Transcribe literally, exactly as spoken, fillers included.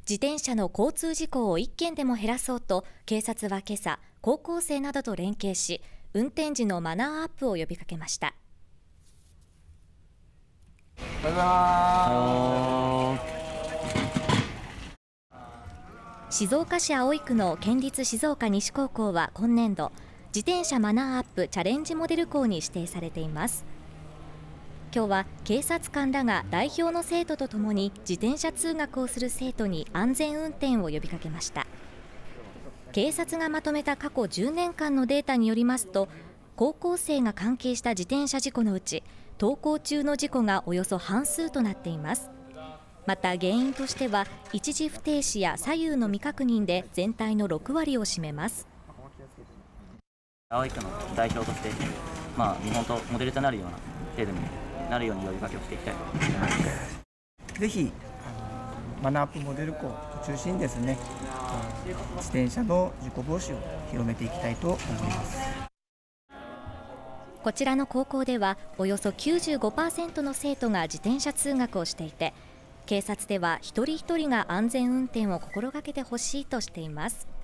自転車の交通事故をいっけんでも減らそうと、警察は今朝、高校生などと連携し、運転時のマナーアップを呼びかけました。 おはようございます。 静岡市葵区の県立静岡西高校は今年度、自転車マナーアップチャレンジモデル校に指定されています。今日は警察官らが代表の生徒とともに自転車通学をする生徒に安全運転を呼びかけました。警察がまとめた過去じゅうねんかんのデータによりますと、高校生が関係した自転車事故のうち登校中の事故がおよそ半数となっています。また原因としては一時不停止や左右の未確認で全体のろくわりを占めます。 葵区の代表として、まあ、日本とモデルとなるような制度になるように呼びかけをしていきたいと思います。 ぜひマナーアップモデル校を中心にですね、自転車の事故防止を広めていきたいと思います。 こちらの高校ではおよそ きゅうじゅうごパーセント の生徒が自転車通学をしていて、警察では一人一人が安全運転を心がけてほしいとしています。